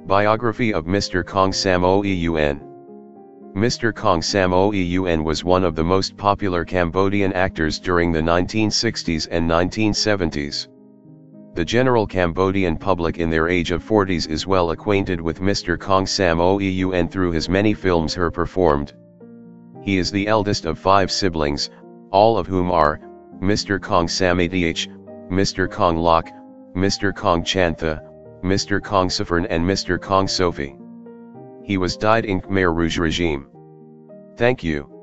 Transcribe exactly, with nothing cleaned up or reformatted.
Biography of Mister Kong SAM O E U N. Mister Kong SAM O E U N was one of the most popular Cambodian actors during the nineteen sixties and nineteen seventies. The general Cambodian public in their age of forties is well acquainted with Mister Kong SAM O E U N through his many films he performed. He is the eldest of five siblings, all of whom are Mister Kong Samadh, Mister Kong Lok, Mister Kong Chantha, Mister Kong Safern and Mister Kong Sophie. He was died in Khmer Rouge regime. Thank you.